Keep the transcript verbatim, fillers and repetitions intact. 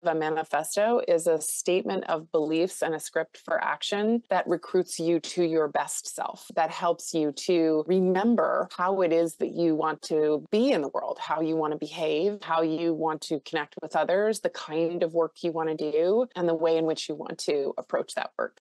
a manifesto is a statement of beliefs and a script for action that recruits you to your best self, that helps you to remember how it is that you want to be in the world, how you want to behave, how you want to connect with others, the kind of work you want to do, and the way in which you want to approach that work.